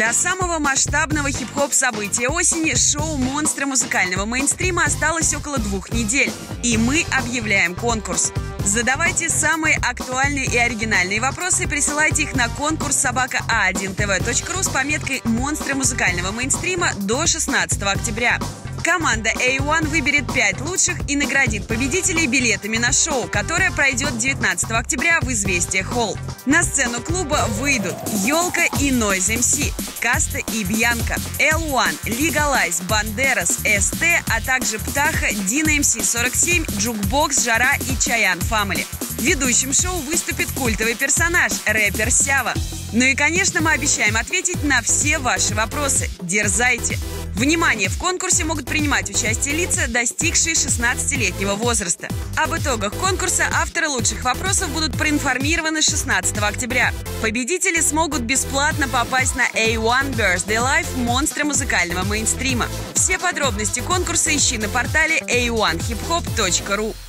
До самого масштабного хип-хоп события осени шоу «Монстры музыкального мейнстрима» осталось около 2 недель. И мы объявляем конкурс. Задавайте самые актуальные и оригинальные вопросы, присылайте их на конкурс @a1tv.ru с пометкой «Монстры музыкального мейнстрима» до 16 октября. Команда A1 выберет 5 лучших и наградит победителей билетами на шоу, которое пройдет 19 октября в «Известия Холл». На сцену клуба выйдут Ёлка и Noise MC, Каста и Бьянка, L1, Legalize, Бандерас, СТ, а также Птаха, Дина МС 47, Джукбокс, Жара и Чаян Family. Ведущим шоу выступит культовый персонаж – рэпер Сява. Ну и, конечно, мы обещаем ответить на все ваши вопросы. Дерзайте! Внимание! В конкурсе могут принимать участие лица, достигшие 16-летнего возраста. Об итогах конкурса авторы лучших вопросов будут проинформированы 16 октября. Победители смогут бесплатно попасть на A1 Birthday Live «Монстры музыкального мейнстрима». Все подробности конкурса ищи на портале a1hiphop.ru.